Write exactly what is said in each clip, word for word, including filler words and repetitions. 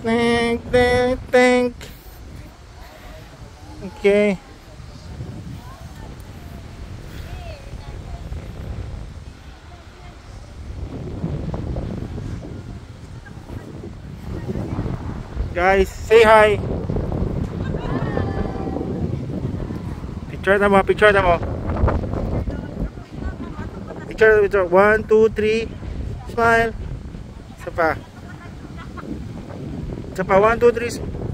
Thank, thank, thank. Okay. Guys, say hi. Picture na mo, picture na mo. Picture, picture. One, two, three. Smile. Isa pa. Isa pa. One, two, three.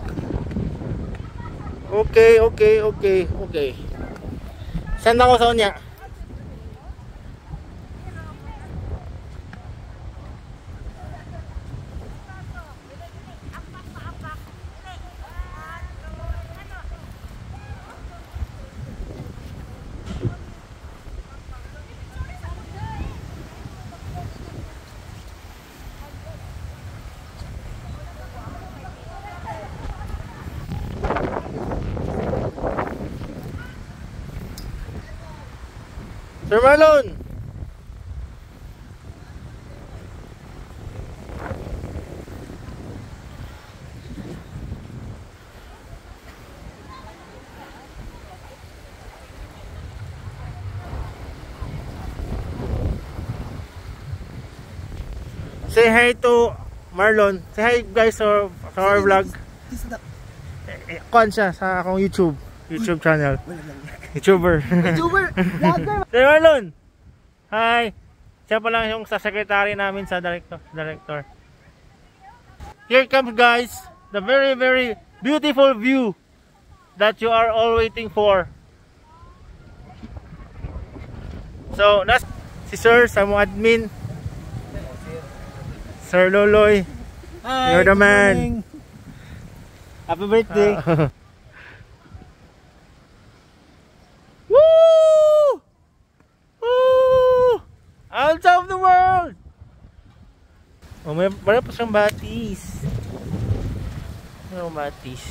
Okay, okay, okay, okay. Send ako sa unya. Sir Marlon. Say hi to Marlon. Say hi guys to our vlog. Eh, kuhan siya sa akong YouTube. YouTube channel. YouTuber. YouTuber. Vlogger. Sir Marlon. Hi. Siya pa lang yung sa secretary namin sa director. Director. Here comes guys. The very very beautiful view that you are all waiting for. So, that's si Sir sa mo admin. Sir Loloy. Hi. You're the man. Morning. Happy birthday. Uh, Woo! Woo! Out of the world! Oh, may para pa siyang batis. Ano batis?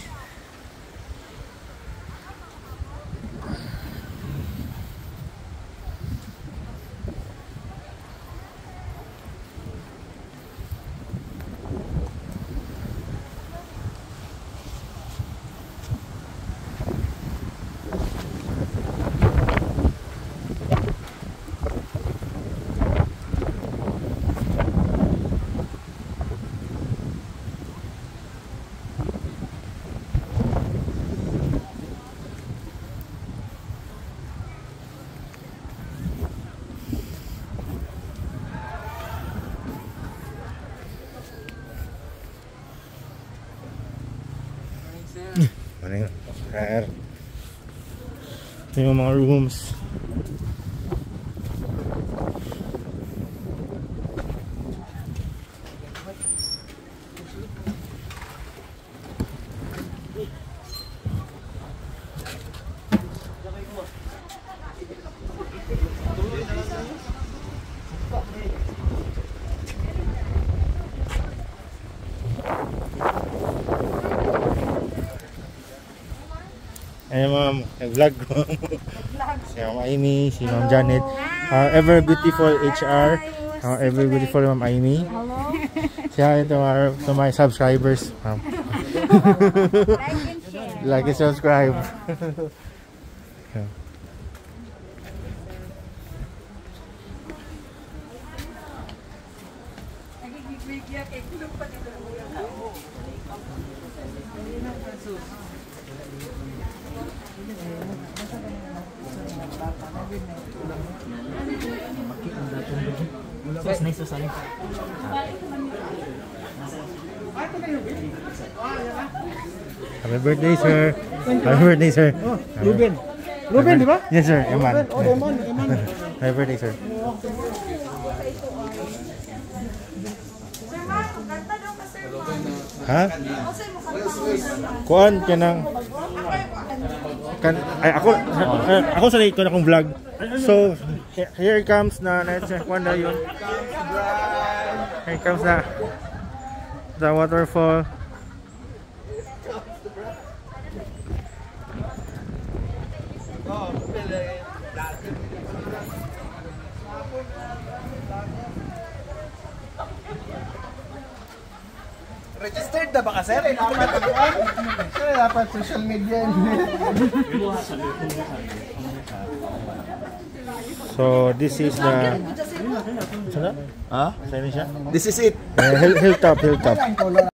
Morning, sir. Ito yung mga rooms. Ayan ma'am, nag-vlog ko. Si Ma'am Amy, si Ma'am Janet, our ever beautiful H R, our ever beautiful Ma'am Amy. Hello. Siya ito our, to my subscribers. Ma'am. Like and subscribe. Mas nice usali. Happy birthday, sir. Happy birthday, sir. Ruben. Ruben, di ba? Yes, sir. Eman. Oh, Eman, Eman. Happy birthday, sir. Ha? Kuan ka nang kan ay ako uh, ako sa ko na kong vlog. So here comes na na kuan na yun. Here comes na the waterfall. Registered Live na ba ka, sir? Dapat sir, dapat social media. So this is the Ha? Saan siya? This is it. Uh, hill, hilltop, hilltop.